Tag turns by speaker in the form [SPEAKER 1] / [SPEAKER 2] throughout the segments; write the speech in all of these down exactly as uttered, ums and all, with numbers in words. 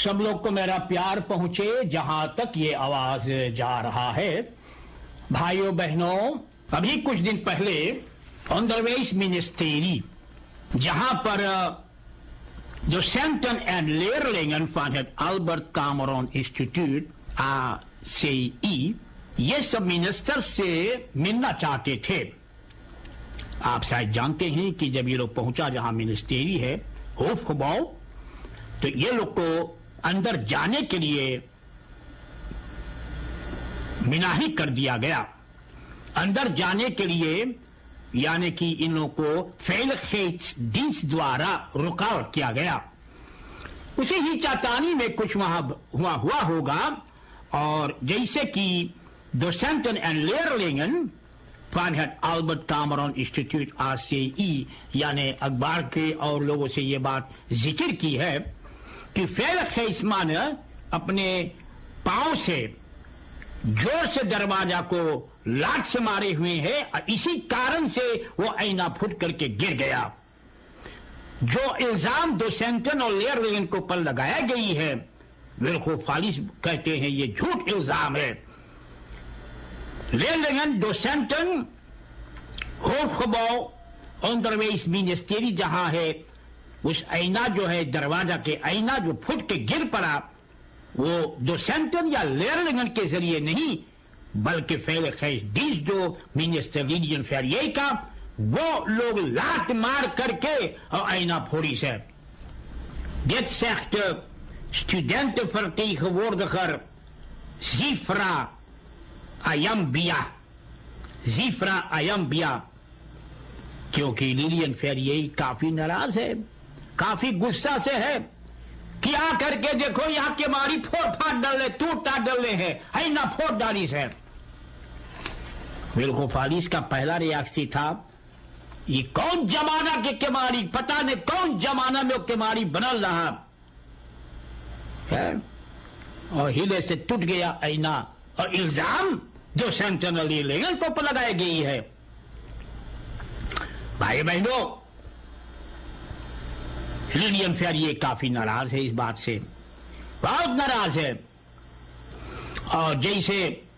[SPEAKER 1] सब लोग को मेरा प्यार पहुंचे जहां तक ये आवाज जा रहा है। भाइयों बहनों, अभी कुछ दिन पहले ऑनडरवेस मिनिस्टेरी, जहां पर docenten en leerlingen van het Albert Cameron Instituut A C I ये सब मिनिस्टर से मिलना चाहते थे। आप शायद जानते हैं कि जब ये लोग पहुंचा जहां मिनिस्टेरी है होफबाव, तो ये लोग को अंदर जाने के लिए मनाही कर दिया गया। अंदर जाने के लिए यानी कि इन लोगों को veiligheidsdienst द्वारा रुकावट किया गया। उसी ही चातानी में कुछ वहां हुआ हुआ होगा, और जैसे कि docenten en leerlingen van het Albert Cameron Instituut A C I यानी अखबार के और लोगों से ये बात जिक्र की है कि veiligheidsman अपने पांव से जोर से दरवाजा को लात से मारे हुए हैं और इसी कारण से वो आईना फुट करके गिर गया। जो इल्जाम docenten और leerlingen को पर लगाया गई है, विल्कोफालिस कहते हैं ये झूठ इल्जाम है। Leerlingen, docenten, hoofdgebouw, onderwijs ministerie जहां है, उस आईना जो है दरवाजा के आईना जो फुट के गिर पड़ा, वो docenten या leerlingen के जरिए नहीं बल्कि veiligheidsdienst जो ministerie Ferrier का, वो लोग लात मार करके और आईना फोड़ी से। Dit zegt de studentenvertegenwoordiger Zifra Ayambia, Zifra Ayambia, क्योंकि लिलियन फेरिये काफी नाराज है, काफी गुस्सा से है कि आ करके देखो यहां के मारी फोड़ फाड़ डाले, टूट टाट डाले हैं, है ना फोड़ डाली से। विल्कोफालिस का पहला रिएक्शन था, ये कौन जमाना के केमारी, पता नहीं कौन जमाना में केमारी बनल रहा है, और हिले से टूट गया आईना, और इल्जाम जो सेंट्रल लीगल को पर लगाई गई है। भाई बहनों, लिलियन फेरिये काफी नाराज है इस बात से, बहुत नाराज है। और जैसे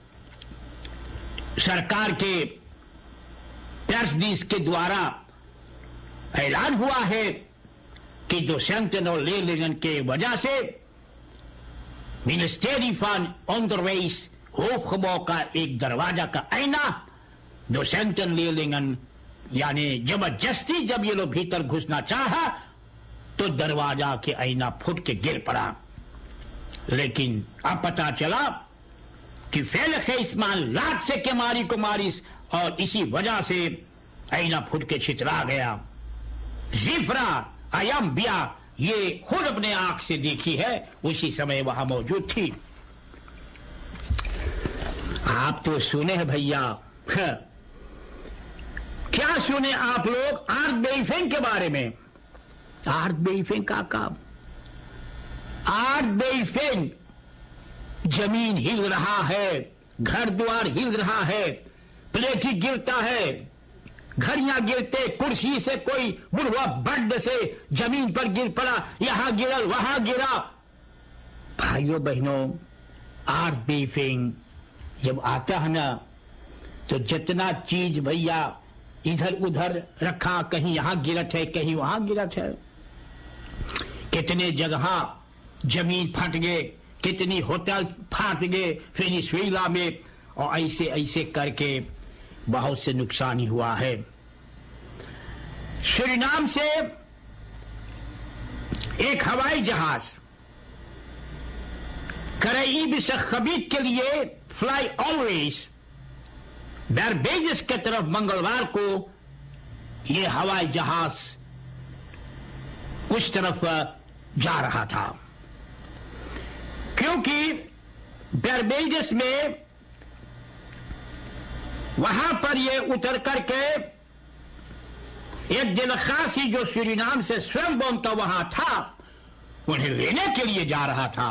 [SPEAKER 1] सरकार के प्रेस के द्वारा ऐलान हुआ है कि docenten और leerlingen के वजह से मिनिस्टेरी van onderwijs होफgebouw का एक दरवाजा का आईना docenten leerlingen यानी जबरदस्ती जब ये लोग भीतर घुसना चाहा तो दरवाजा के आईना फुट के गिर पड़ा। लेकिन अब पता चला कि veiligheidsman लात से के मारी को मारिस, और इसी वजह से आईना फुट के छितरा गया। जिफ्रा अयम्बिया ये खुद अपने आंख से देखी है, उसी समय वहां मौजूद थी। आप तो सुने हैं भैया, क्या सुने आप लोग aardbeving के बारे में? aardbeving का काम, aardbeving जमीन हिल रहा है, घर द्वार हिल रहा है, प्लेटी गिरता है, घड़ियां गिरते, कुर्सी से कोई बुढ़वा बड्ड से जमीन पर गिर पड़ा, यहां गिरा वहां गिरा। भाइयों बहनों, aardbeving जब आता है ना, तो जितना चीज भैया इधर उधर रखा, कहीं यहां गिरत है, कहीं वहां गिरत है, कितने जगह जमीन फट गए, कितनी होटल फट गए वेनेजुएला में, और ऐसे ऐसे करके बहुत से नुकसान ही हुआ है। सूरीनाम से एक हवाई जहाज कराईब से खबीब के लिए फ्लाई ऑलवेज बारबेडस की तरफ मंगलवार को यह हवाई जहाज उस तरफ जा रहा था, क्योंकि बारबेडस में वहां पर यह उतर करके एक दिलखासी जो सूरीनाम से स्वयं बोनता वहां था, उन्हें लेने के लिए जा रहा था।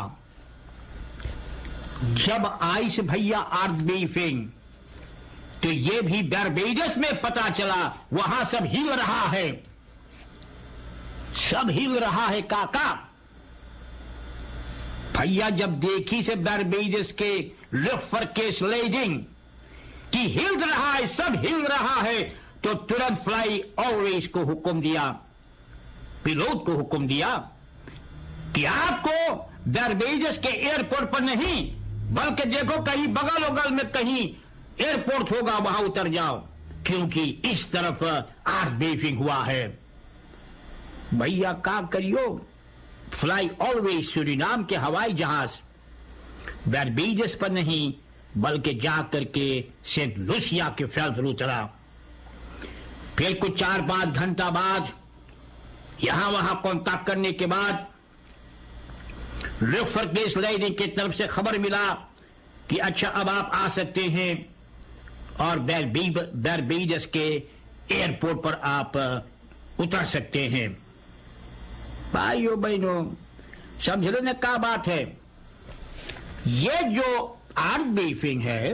[SPEAKER 1] जब आइस भैया aardbeving, तो ये भी बारबेडस में पता चला, वहां सब हिल रहा है, सब हिल रहा है काका। भैया जब देखी से बारबेडस के लुफ्टवर्केस्लेडिंग कि हिल रहा है, सब हिल रहा है, तो तुरंत फ्लाई ऑलवेज को हुक्म दिया, पिलोट को हुक्म दिया कि आपको बारबेडस के एयरपोर्ट पर नहीं बल्कि देखो कहीं बगल बगल में कहीं एयरपोर्ट होगा वहां उतर जाओ, क्योंकि इस तरफ आर्थ बेफिंग हुआ है। भैया क्या करियो, फ्लाई ऑलवेज सूरीनाम के हवाई जहाज बारबेडस पर नहीं बल्कि जाकर के सेंट लूसिया के फैल पर उतरा। फिर कुछ चार पांच घंटा बाद यहां वहां कांटेक्ट करने के बाद लुफ्टवर्केस्लेडिंग की तरफ से खबर मिला कि अच्छा अब आप आ सकते हैं और बारबेडस के एयरपोर्ट पर आप उतर सकते हैं। भाइयों बहनों, समझ लो ना क्या बात है। ये जो आर्थ बेफिंग है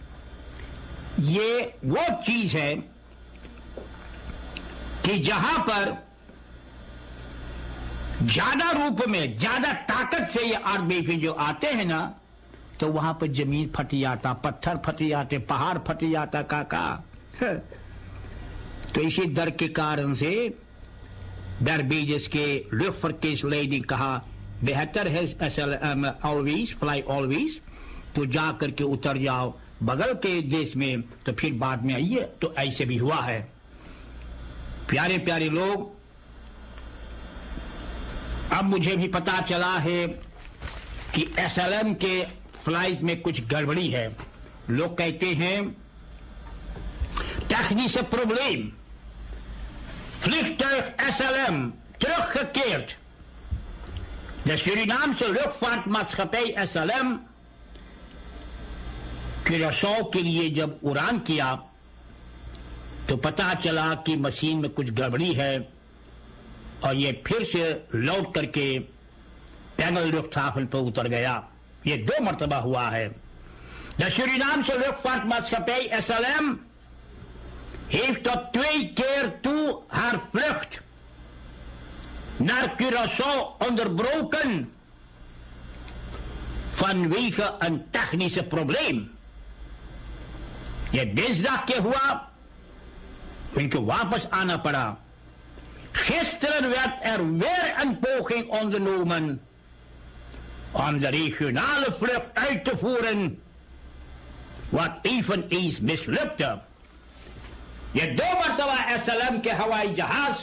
[SPEAKER 1] ये वो चीज है कि जहां पर ज्यादा रूप में ज्यादा ताकत से ये आर्थ बेफिंग जो आते हैं ना, तो वहां पर जमीन फट जाता, पत्थर फट जाते, पहाड़ फट जाता काका। तो इसी डर के कारण से बारबेडस के लुफ्टवर्केस्लेडिंग कहा बेहतर है ऑलवेज फ्लाई ऑलवेज, तो जा करके उतर जाओ बगल के देश में, तो फिर बाद में आइए। तो ऐसे भी हुआ है। प्यारे प्यारे लोग, अब मुझे भी पता चला है कि एसएलएम के फ्लाइट में कुछ गड़बड़ी है। लोग कहते हैं technische probleem. Vliegtuig S L M teruggekeerd. De Surinaamse luchtvaartmaatschappij S L M Curaçao के लिए जब उड़ान किया तो पता चला कि मशीन में कुछ गड़बड़ी है और ये फिर से लौट करके पैनल luchthaven पर उतर गया। ये दो मर्तबा हुआ है। De Surinaamse luchtvaartmaatschappij S L M heeft tot twee keer toe haar vlucht naar Curaçao onderbroken vanwege een technische probleem. ये दिnsdag के हुआ, उनको वापस आना पड़ा। Gisteren werd er weer een poging ondernomen om de regionale vlucht uit te voeren, wat eveneens mislukte. ये दो मरतबा एसएलएम के हवाई जहाज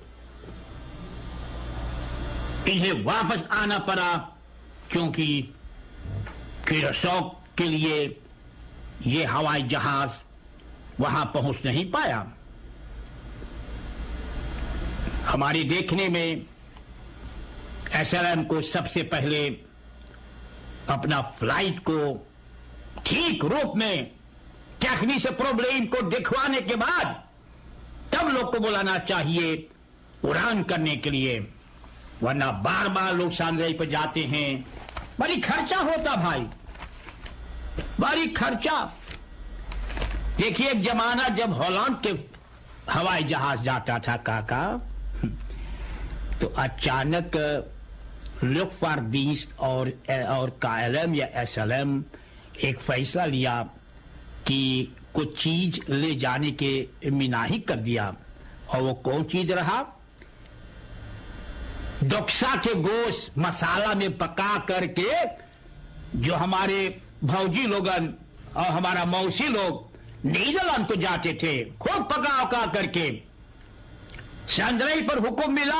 [SPEAKER 1] इन्हें वापस आना पड़ा क्योंकि क्यूरासो के लिए ये हवाई जहाज वहां पहुंच नहीं पाया। हमारे देखने में एसएलएम को सबसे पहले अपना फ्लाइट को ठीक रूप में टेक्निक प्रॉब्लम को दिखवाने के बाद तब लोग को बुलाना चाहिए उड़ान करने के लिए, वरना बार बार लोग सांद्राई पर जाते हैं। बड़ी खर्चा होता भाई, बड़ी खर्चा। देखिए एक जमाना जब हॉलैंड के हवाई जहाज जाता था काका, तो अचानक लुफ्टवारदिenst और और केएलएम या एसएलएम एक फैसला लिया कि कुछ चीज ले जाने के मनाही कर दिया। और वो कौन चीज रहा? दोक्सा के गोश्त मसाला में पका करके जो हमारे भौजी लोगन और हमारा मौसी लोग नीदरलैंड को जाते थे, खूब पका उका करके। सांद्राई पर हुक्म मिला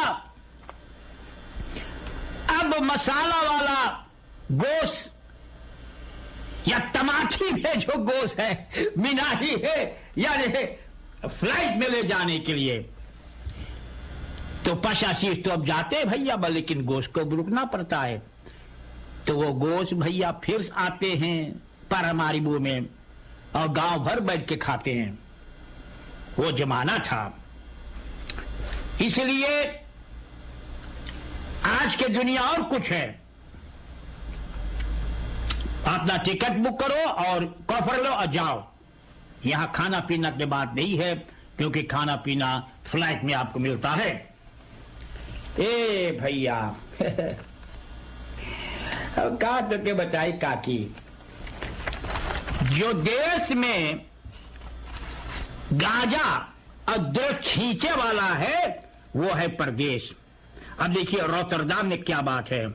[SPEAKER 1] अब मसाला वाला गोश्त या टमाटी में जो गोश्त है मिनाही है यानी फ्लाइट में ले जाने के लिए, तो पचासीस तो अब जाते भैया, लेकिन गोश्त को रुकना पड़ता है। तो वो गोश्त भैया फिर आते हैं पारामारिबू में और गांव भर बैठ के खाते हैं। वो जमाना था। इसलिए आज के दुनिया और कुछ है। अपना टिकट बुक करो और कॉफर लो और जाओ। यहां खाना पीना की बात नहीं है क्योंकि खाना पीना फ्लाइट में आपको मिलता है। ए भैया अब कहा तो के बताई काकी, जो देश में गांजा और द्रव्य खींचे वाला है वो है परदेश। अब देखिए रोटरडाम में क्या बात है।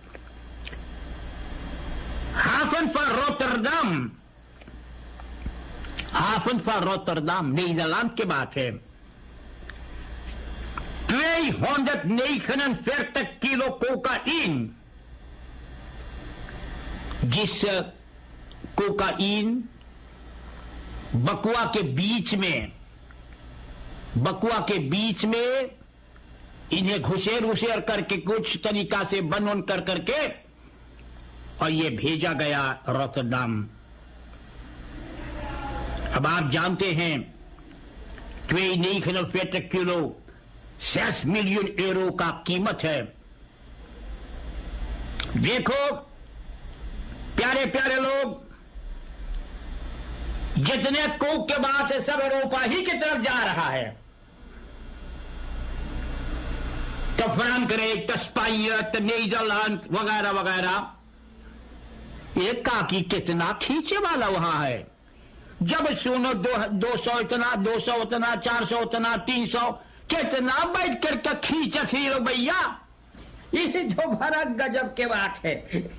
[SPEAKER 1] हाफन फॉर रोटरडाम, हाफन फॉर रोटरडाम नीदरलैंड की बात है। tweehonderdnegenenveertig किलो कोकाइन, जिस कोकाइन बकुआ के बीच में बकुआ के बीच में इन्हें घुसेर घुसेर करके कुछ तरीका से बन उन कर करके और ये भेजा गया रोटरडाम। अब आप जानते हैं tweehonderdnegenenveertig किलो छह मिलियन यूरो का कीमत है। देखो प्यारे प्यारे लोग, जितने कोक के बाद है सब यूरोपा ही की तरफ जा रहा है। तो फ्रांक्रिक, तो स्पेन, तो नीदरलैंड वगैरह वगैरह। एक काकी कितना खींचे वाला वहां है। जब सुनो दो, दो सौ इतना, दो सौ उतना, चार सौ उतना, तीन सौ, कितना बैठ करके खींचा थी लोग भैया। ये जो बड़ा गजब के बात है।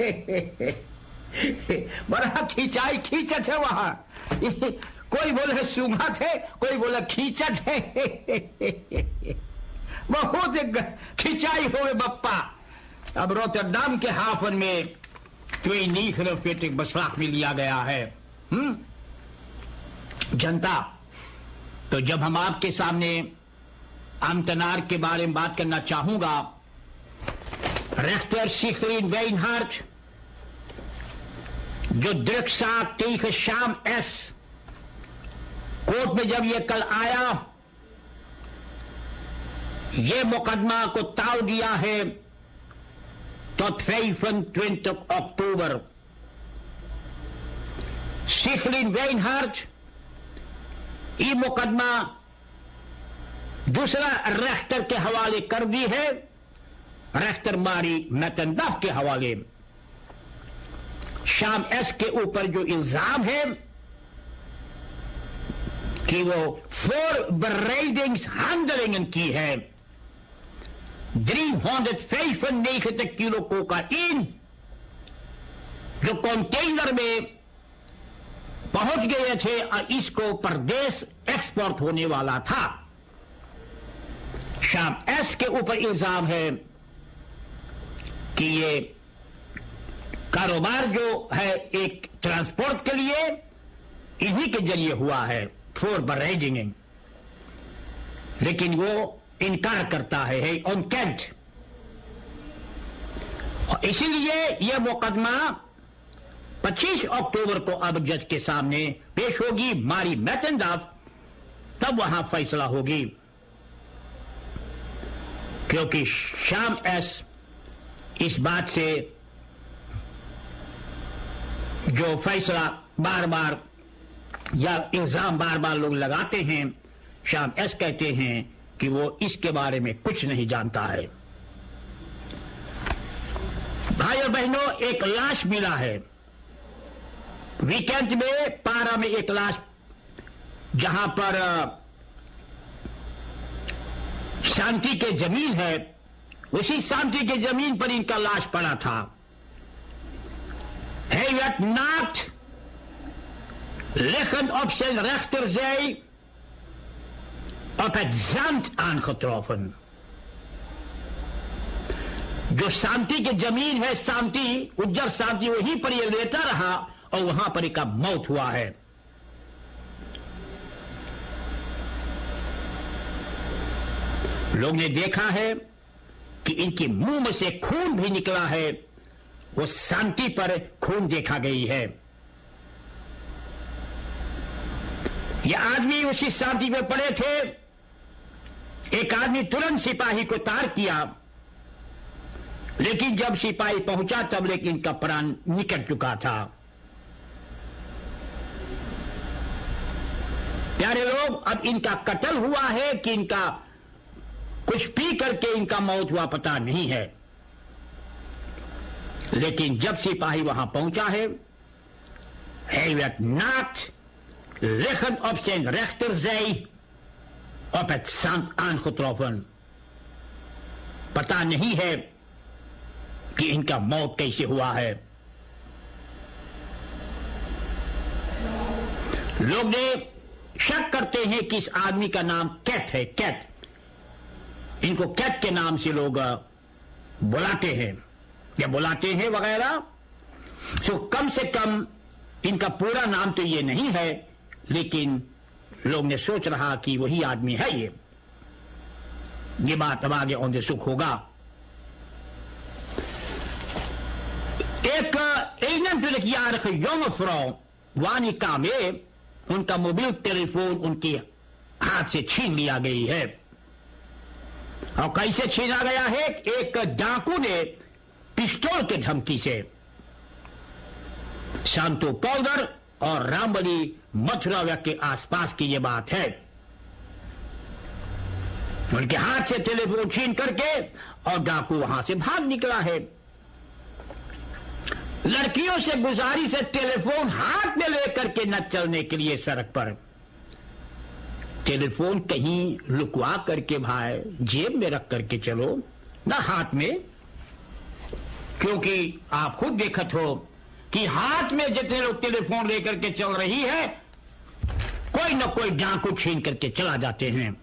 [SPEAKER 1] बड़ा खिंचाई खींचत है वहां। कोई बोले सूंघा थे, कोई बोले खींचत है। बहुत खिंचाई हुए बप्पा। अब रोटरडाम के हाफन में tweehonderdnegenenveertig बसलाख में लिया गया है। हम्म जनता, तो जब हम आपके सामने आमतनार के बारे में बात करना चाहूंगा, रेख्टर सिखलिन वेइनहार्ट जो दृक्साक तीख शाम एस कोर्ट में जब ये कल आया, ये मुकदमा को टाल दिया है tot vijfentwintig oktober। सिखलिन वेइनहार्ट ये मुकदमा दूसरा रेख्टर के हवाले कर दी है, रेख्टर मारी मैटनडॉफ के हवाले। शाम एस के ऊपर जो इल्जाम है कि वो फोर bereidings handelingen की है, driehonderdvijfennegentig किलो कोकाइन जो कंटेनर में पहुंच गए थे और इसको परदेश एक्सपोर्ट होने वाला था। शाम एस के ऊपर इल्जाम है कि ये कारोबार जो है एक ट्रांसपोर्ट के लिए इन्हीं के जरिए हुआ है, फॉर bereidingen। लेकिन वो इनकार करता है, है ऑनकेंट। इसीलिए यह मुकदमा पच्चीस अक्टूबर को अब जज के सामने पेश होगी, मारी मैटनडॉफ, तब वहां फैसला होगी। क्योंकि शाम एस इस बात से जो फैसला बार बार या इल्जाम बार बार लोग लगाते हैं, शाम एस कहते हैं कि वो इसके बारे में कुछ नहीं जानता है। भाई और बहनों, एक लाश मिला है वीकेंड में पारा में, एक लाश जहां पर शांति के जमीन है, उसी शांति के जमीन पर इनका लाश पड़ा था। Hij werd naakt liggend op zijn rechterzij op het zand aangetroffen। जो शांति की जमीन है, शांति उज्जर शांति, वहीं पर ये लेटा रहा और वहां पर इसका मौत हुआ है। लोग ने देखा है कि इनके मुंह में से खून भी निकला है, वो शांति पर खून देखा गई है। ये आदमी उसी शांति पे पड़े थे, एक आदमी तुरंत सिपाही को तार किया, लेकिन जब सिपाही पहुंचा तब लेकिन इनका प्राण निकल चुका था। प्यारे लोग, अब इनका कत्ल हुआ है कि इनका कुछ पी करके इनका मौत हुआ पता नहीं है। लेकिन जब सिपाही वहां पहुंचा है, hij werd naakt liggen op zijn rechterzij op het zand aangetroffen. पता नहीं है कि इनका मौत कैसे हुआ है। लोग ने शक करते हैं कि इस आदमी का नाम कैट है। कैट, इनको कैट के नाम से लोग बुलाते हैं या बुलाते हैं वगैरह। सो कम से कम इनका पूरा नाम तो ये नहीं है, लेकिन लोग ने सोच रहा कि वही आदमी है ये ये बात अब आगे onderzoek होगा। एक eenentwintigjarige jonge vrouw, Wani Kame, उनका मोबाइल टेलीफोन उनके हाथ से छीन लिया गई है। और कैसे छीना गया है? एक डाकू ने पिस्तौल के धमकी से। सांतो पाउडर और रामबली मथुरा के आसपास की यह बात है। उनके हाथ से टेलीफोन छीन करके और डाकू वहां से भाग निकला है। लड़कियों से गुजारिश है टेलीफोन हाथ में लेकर के न चलने के लिए सड़क पर। टेलीफोन कहीं लुकवा करके भाई जेब में रख करके चलो, ना हाथ में, क्योंकि आप खुद देखत हो कि हाथ में जितने लोग टेलीफोन लेकर के चल रही है, कोई न कोई डाकू छीन करके चला जाते हैं।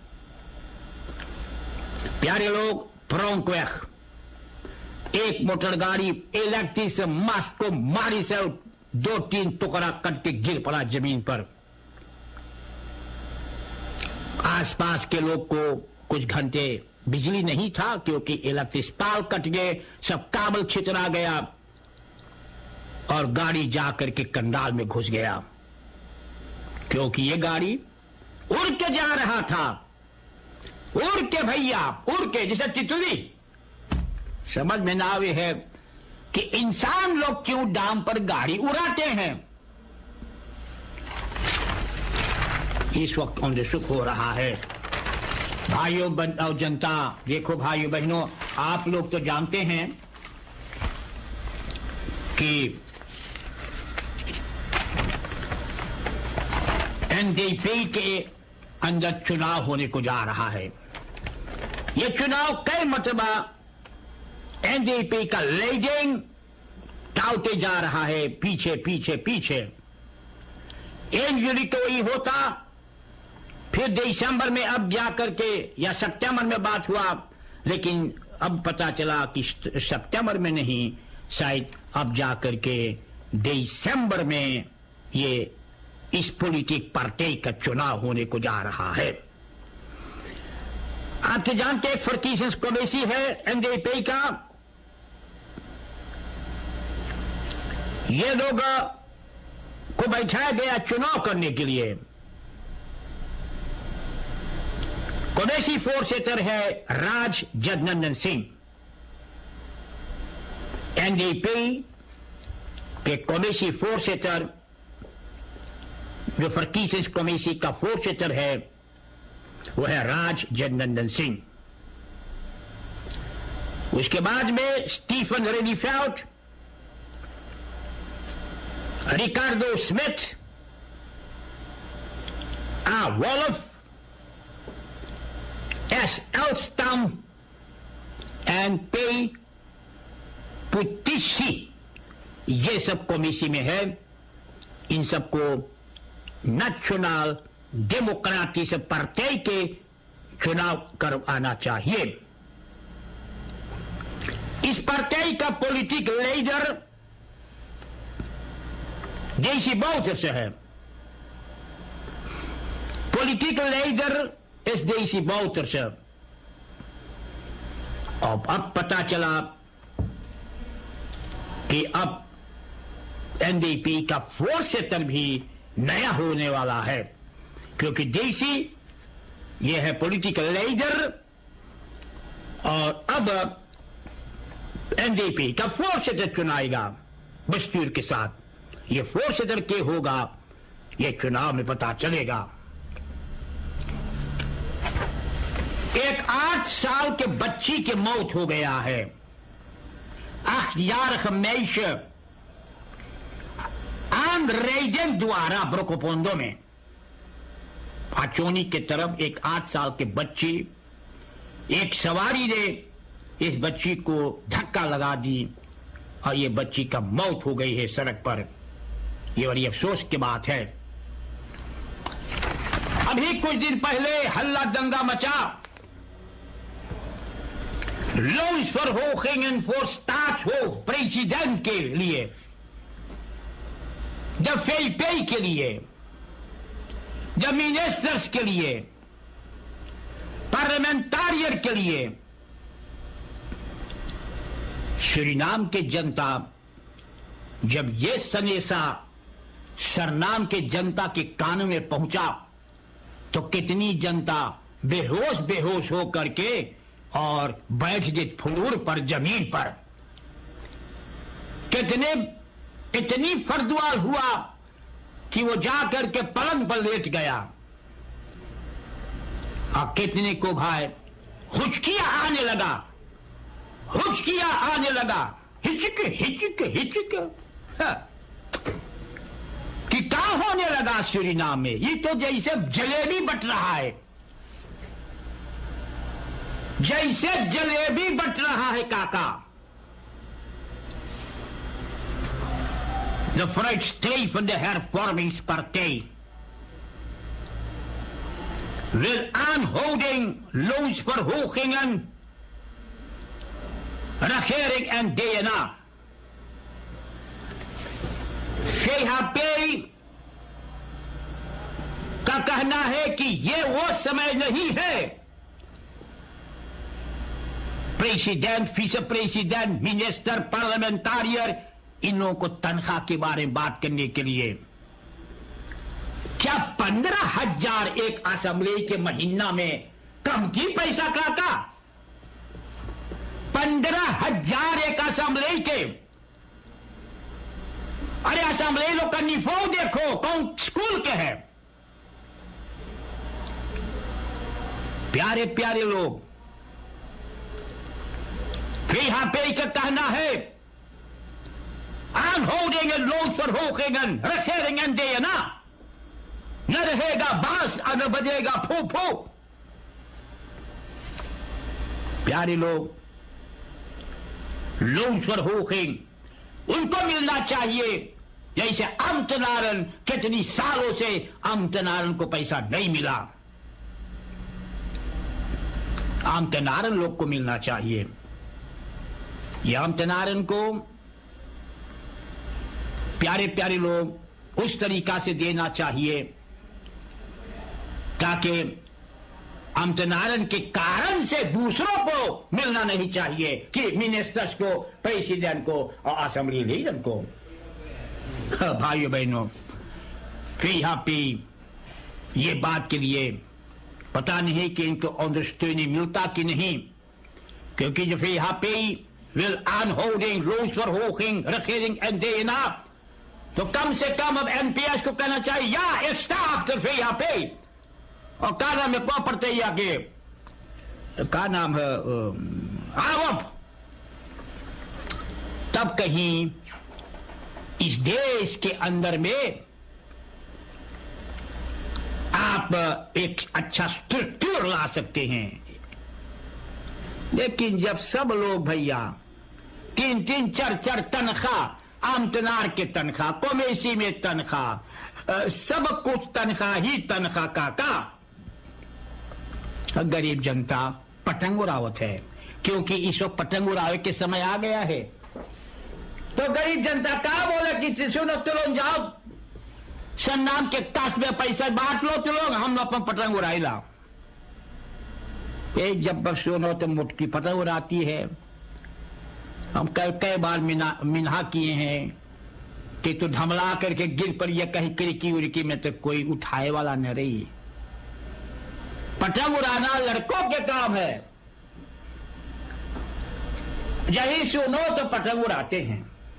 [SPEAKER 1] प्यारे लोग, प्रोंक्वेख एक मोटर गाड़ी इलेक्ट्रिक से मस्त को मारी से दो तीन टुकड़ा कट के गिर पड़ा जमीन पर। आसपास के लोग को कुछ घंटे बिजली नहीं था, क्योंकि इलेक्ट्रिक पाल कट गए, सब काबल छितरा गया और गाड़ी जाकर के कंडाल में घुस गया, क्योंकि ये गाड़ी उड़ के जा रहा था। उड़ के भैया, उड़ के, जैसे तितली। समझ में ना आवे है कि इंसान लोग क्यों डाम पर गाड़ी उड़ाते हैं। इस वक्त onderzoek हो रहा है। भाइयों और जनता, देखो भाइयों बहनों, आप लोग तो जानते हैं कि एनडीपी के अंदर चुनाव होने को जा रहा है। यह चुनाव कई मतबा एनडीपी का लीडिंग टालते जा रहा है, पीछे पीछे पीछे। एक जुलाई को वही होता, फिर दिसंबर में अब जाकर के या सितंबर में बात हुआ, लेकिन अब पता चला कि सितंबर में नहीं, शायद अब जाकर के दिसंबर में ये इस पॉलिटिक पार्टी का चुनाव होने को जा रहा है। आप तो जानते हैं फर्कीसेंस कमेटी है एनडीपी का। ये लोग को बैठाया गया चुनाव करने के लिए। कमेटी फोरसेटर है राज जगनंदन सिंह। एनडीपी के कमेटी फोरसेटर, जो फर्कीसेंस कमेटी का फोरसेटर है, वो है राज जगनंदन सिंह। उसके बाद में स्टीफन रेनीफेल्ट, रिकार्डो स्मिथ, आ वॉल्फ, एस एल्स्टम एंड पे पुटिशी, ये सब कमेटी में है। इन सबको नेशनल डेमोक्रेटिक पार्टी के चुनाव करवाना चाहिए। इस पार्टी का पॉलिटिकल लीडर देसी बाउटर से है। पॉलिटिकल लीडर इस देसी बाउटर से। अब अब पता चला कि अब एनडीपी का फोरसेटर भी नया होने वाला है, क्योंकि देसी ये है पॉलिटिकल लीडर और अब एनडीपी का फोरसेटर चुनाएगा बस्तूर के साथ। ये फोरसेटर के होगा, ये चुनाव में पता चलेगा। एक आठ साल के बच्ची की मौत हो गया है। achtjarige meisje aanrijden द्वारा ब्रोकोपोंडो में पाचोनी की तरफ एक आठ साल के बच्ची, एक सवारी ने इस बच्ची को धक्का लगा दी और ये बच्ची का मौत हो गई है सड़क पर। ये बड़ी अफसोस की बात है। अभी कुछ दिन पहले हल्ला दंगा मचा लोन्स फॉर होखिंगन फॉर स्टाट्सहोफ प्रेसिडेंट के लिए, द फेलपे के लिए, द मिनिस्टर्स के लिए, पार्लियामेंटारियर के लिए। सूरीनाम के जनता जब यह सनेसा सरनाम के जनता के कान में पहुंचा तो कितनी जनता बेहोश बेहोश हो करके और बैठ गई फ्लोर पर, जमीन पर। कितने इतनी फर्दुआल हुआ कि वो जाकर के पलंग पर लेट गया और कितने को भाई हुचकिया आने लगा, हुचकिया आने लगा, हिचक हिचक हिचक हाँ। कि क्या होने लगा सूरीनाम में? ये तो जैसे जलेबी बट रहा है, जैसे जलेबी बट रहा है काका। De vooruitstrevende hervormingspartij wil aanhouding, loonsverhogingen, regering en D N A. V H P का कहना है कि ये वो समय नहीं है प्रेसिडेंट, विस प्रेसिडेंट, मिनिस्टर, पार्लियामेंटारियर इन लोगों को तनख्वाह के बारे में बात करने के लिए। क्या पंद्रह हजार एक असेंबली के महीना में कम थी पैसा काका? पंद्रह हजार एक असेंबली के। अरे असेंबली लोग का निफो देखो कौन स्कूल के है। प्यारे प्यारे लोग, फिर यहां पे का कहना है aanhoudingen, loonsverhogingen, regering en D N A. न रहेगा बांस और न बजेगा फू फू। प्यारे लोग, लोन्सverhoging उनको मिलना चाहिए जैसे अम्तनारन कितनी सालों से अम्तनारन को पैसा नहीं मिला। अम्तनारन लोग को मिलना चाहिए। ये अम्तनारन को प्यारे प्यारे लोग उस तरीका से देना चाहिए ताकि अम्तनारन के कारण से दूसरों को मिलना नहीं चाहिए कि मिनिस्टर्स को, प्रेसिडेंट को और असेंबली लीडर को। भाइयों बहनों, फिर यहां पे ये बात के लिए पता नहीं कि इनको अंडरस्टैंडिंग मिलता कि नहीं, क्योंकि जो फिर यहां पे विल aanhouding, loonsverhoging, regering en D N A, तो कम से कम अब एनपीएस को कहना चाहिए या एक्स्ट्रा आकर फिर यहां पे। और क्या नाम है को पड़ते आगे, क्या नाम है आवब, तब कहीं इस देश के अंदर में आप एक अच्छा स्ट्रक्चर ला सकते हैं। लेकिन जब सब लोग भैया तीन तीन चार चार तनख्वाह, आमतनार के तनख्वाह, कमेसी में तनख्वाह, सब कुछ तनख्वाह ही तनख्वाह काका, गरीब जनता पतंग उड़ावत है। क्योंकि इस वक्त पतंग उड़ावे के समय आ गया है। तो गरीब जनता क्या बोले कि सुनो तुम जाओ सन्नाम के काश में पैसा बांट लो, तो लोग हम अपन पतंग उड़ाई ला। एक जब बस सुनो तो मुटकी पतंग उड़ाती है। हम कई कई बार मिना मिन्हा किए हैं कि तो धमला करके गिर पड़ी या कहीं किरकी उड़की में तो कोई उठाए वाला न रही। पतंग उड़ाना लड़कों के काम है। यही सुनो तो पतंग उड़ाते हैं।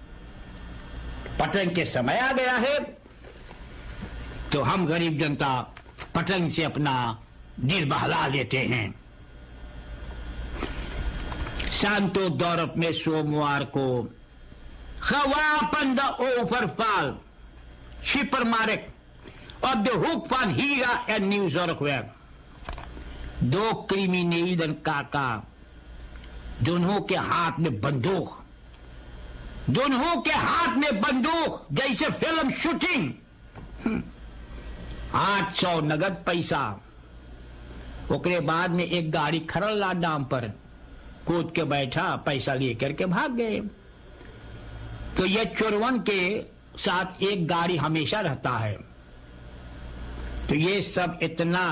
[SPEAKER 1] पतंग के समय आ गया है तो हम गरीब जनता पतंग से अपना दिल बहला लेते हैं। Santo dorp में सोमवार को gewapende overval, supermarkt op de hoek van Hira en Nieuw-Zorgweg. दो क्रिमिनल काका, दोनों के हाथ में बंदूक, दोनों के हाथ में बंदूक जैसे फिल्म शूटिंग। आठ सौ नगद पैसा। उसके बाद में एक गाड़ी खरल दाम पर कूद के बैठा, पैसा लेकर के भाग गए। तो ये चोरवन के साथ एक गाड़ी हमेशा रहता है। तो ये सब इतना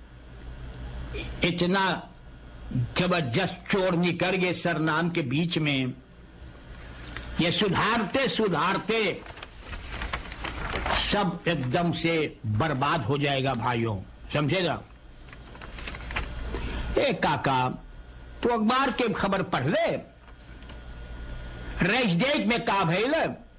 [SPEAKER 1] इतना जबरदस्त चोर निकल गए सरनाम के बीच में। ये सुधारते सुधारते सब एकदम से बर्बाद हो जाएगा भाइयों, समझेगा। ए काका, तो अखबार के खबर पढ़ ले, रेजडेक में का भइल,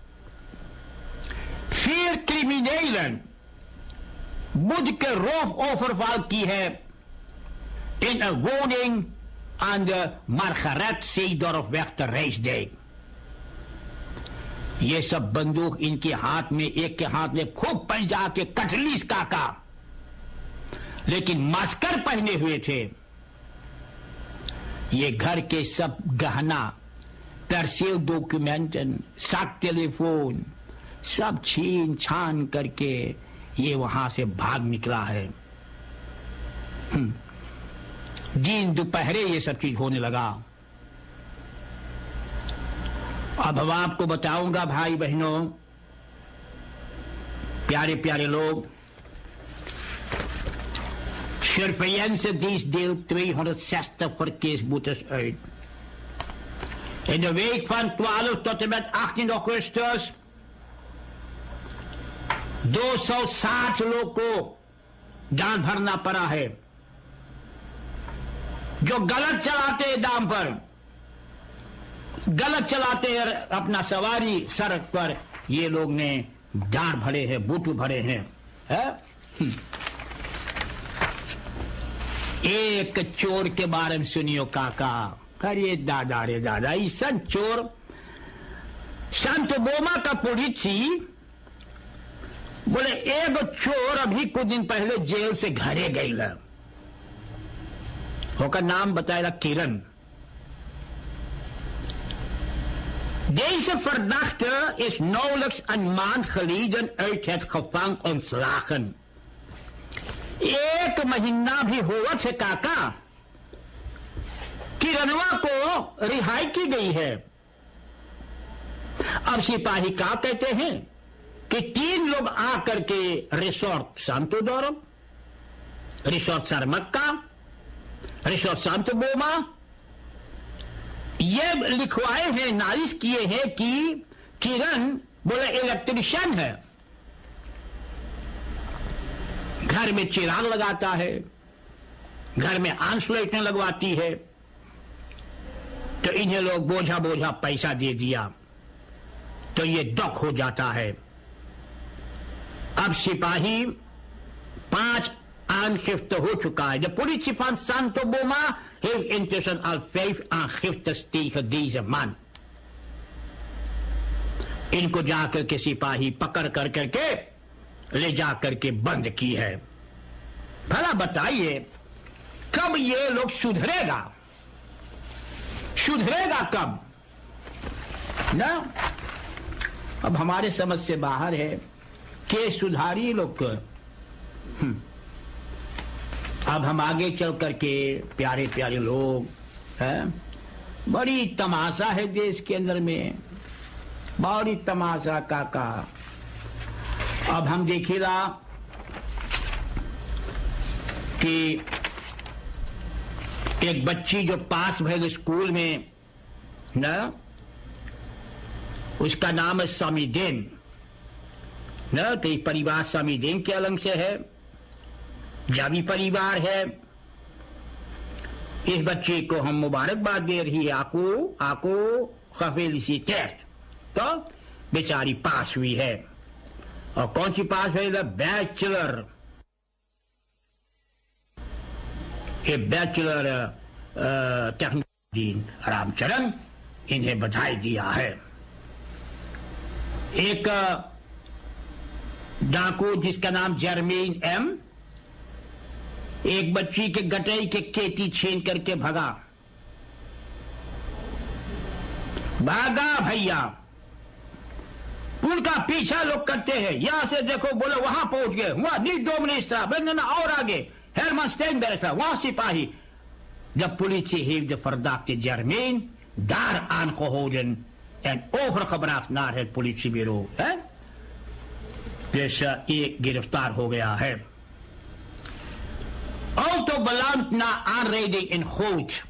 [SPEAKER 1] फिर क्रिमिनल बुध के रोफ overval की है in een woning aan de Margaret Seedorfweg te Rijsdijk। ये सब बंदूक इनके हाथ में, एक के हाथ में खूब पंजा के कटलीस काका, लेकिन मास्कर पहने हुए थे। ये घर के सब गहना, परसेल डॉक्यूमेंट, सात टेलीफोन सब छीन छान करके ये वहां से भाग निकला है। दिन दोपहरे ये सब चीज होने लगा। अब हम आपको बताऊंगा भाई बहनों, प्यारे प्यारे लोग, surveillance dienst deel tweehonderdzestig verkeersboetes uit. In de week van twaalf tot en met achttien augustus दो सौ साठ लोग को जान भरना पड़ा है, जो गलत चलाते हैं दाम पर, गलत चलाते हैं अपना सवारी सड़क पर, ये लोग ने जान भरे हैं, बूटू भरे हैं, है? एक चोर के बारे में सुनियो काका, अरे दादा रे दादा, ईसन चोर संत बोमा का पुलिस बोले एक चोर अभी कुछ दिन पहले जेल से घरे गई, होकर नाम बताया किरण। Deze verdachte is nauwelijks een maand geleden uit het gevangen ontslagen. एक महीना भी हुआ थे काका, किरणवा को रिहाई की गई है। अब सिपाही क्या कहते हैं कि तीन लोग आकर के रिसोर्ट सांतो दोरम, resort Saramacca, resort Santo Boma ये लिखवाए हैं, नालिश किए हैं कि किरण बोले इलेक्ट्रिशियन है, घर में चिराग लगाता है, घर में आंस लाइटें लगवाती है। तो इन्हें लोग बोझा बोझा पैसा दे दिया, तो ये दुख हो जाता है। अब सिपाही पांच aangifte हो चुका है। De politie van Santo Boma heeft intussen al vijf aangiftes tegen deze man। इनको जाकर के सिपाही पकड़ कर करके ले जाकर के बंद की है। भला बताइए कब ये लोग सुधरेगा, सुधरेगा कब ना। अब हमारे समझ से बाहर है कि सुधारी लोग। अब हम आगे चल करके प्यारे प्यारे लोग हैं, बड़ी तमाशा है देश के अंदर में, बड़ी तमाशा काका। अब हम देखिएगा कि एक बच्ची जो पास भले स्कूल में ना, उसका नाम है समीदेन ना। तो परिवार समीदेन के अलग से है, जावी परिवार है। इस बच्चे को हम मुबारकबाद दे रही है, आको आको gefeliciteerd। तो बेचारी पास हुई है, और कौन सी पास है? बैचलर, ए बैचलर टेक्निक दीन रामचरण इन्हें बधाई दिया है। एक डाकू जिसका नाम जर्मीन एम एक बच्ची के गटई के केटी छीन करके भागा भागा भैया। उनका पीछा लोग करते हैं, यहां से देखो बोलो वहां पहुंच गए, वहां नी डोमिनिस्ट्रा बनना और आगे हेरमन स्टेनबेर्गर वहां सिपाही। जब politie heeft de verdachte Jermaine daar aangehouden en overgebracht naar het politiebureau. Hè? Dus uh, ये गिरफ्तार हो गया है। Auto belandt na aanrijding in Goot।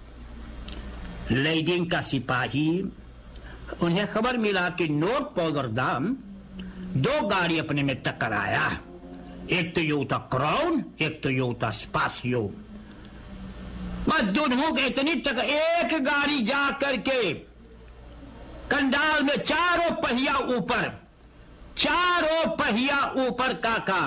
[SPEAKER 1] लेडीन का सिपाही उन्हें खबर मिला कि नॉर्थ पोल्डरडाम दो गाड़ी अपने में टकराया, एक टोयोटा क्राउन एक टोयोटा स्पासियो। बस दोनों के इतनी टक्कर, एक गाड़ी जा करके कंडाल में चारों पहिया ऊपर, चारों पहिया ऊपर काका।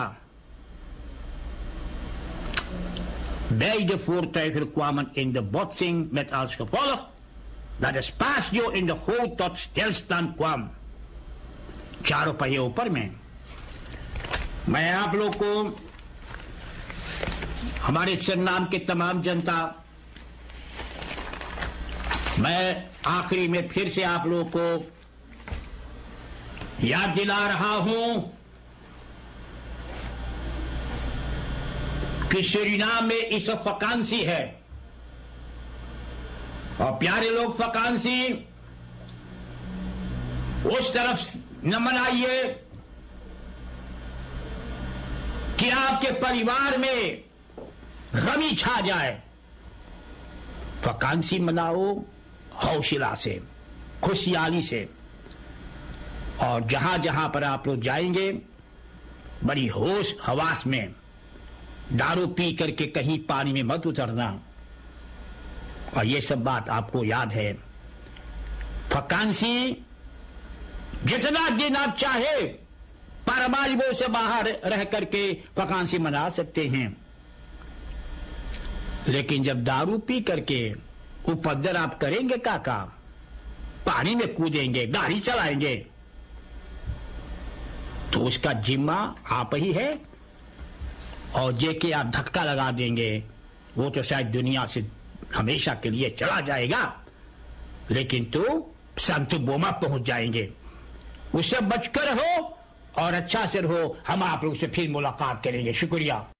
[SPEAKER 1] Beide voertuigen kwamen in de botsing met als gevolg dat de Spasio in de goot tot stilstand kwam। चारों पहिए ऊपर में। मैं आप लोग को, हमारे सरनाम के तमाम जनता, मैं आखिरी में फिर से आप लोग को याद दिला रहा हूं कि सूरीनाम में इस वकांसी है। और प्यारे लोग, वकांसी उस तरफ न मनाइए कि आपके परिवार में गमी छा जाए। वकांसी मनाओ हौसला से, खुशहाली से। और जहां जहां पर आप लोग जाएंगे बड़ी होश हवास में, दारू पी करके कहीं पानी में मत उतरना। और ये सब बात आपको याद है। वकांसी जितना दिन आप चाहे पारमालिबों से बाहर रह करके वकांसी मना सकते हैं, लेकिन जब दारू पी करके उपद्रव आप करेंगे काका, पानी में कूदेंगे, गाड़ी चलाएंगे, तो उसका जिम्मा आप ही है। और जे के आप धक्का लगा देंगे वो तो शायद दुनिया से हमेशा के लिए चला जाएगा, लेकिन तो संत बोमा पहुंच जाएंगे। उससे बचकर रहो और अच्छा से रहो। हम आप लोग से फिर मुलाकात करेंगे। शुक्रिया।